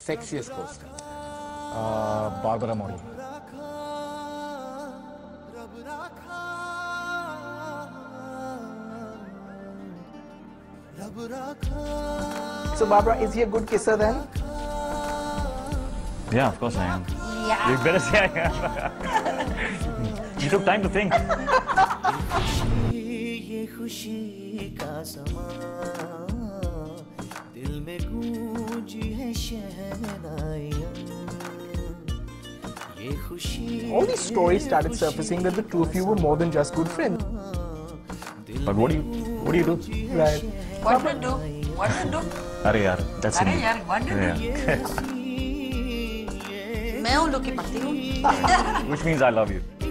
Sexiest co-star. Barbara Mori. So Barbara, is he a good kisser then? Yeah, of course I am. Yeah. You better say I am. You took time to think. All these stories started surfacing that the two of you were more than just good friends. But what do you do? Right. What to do? What to do? Arey yaar, that's अरे it. यार, what to do? Yeah. मैं उन लोग की पत्नी हूँ. Which means I love you.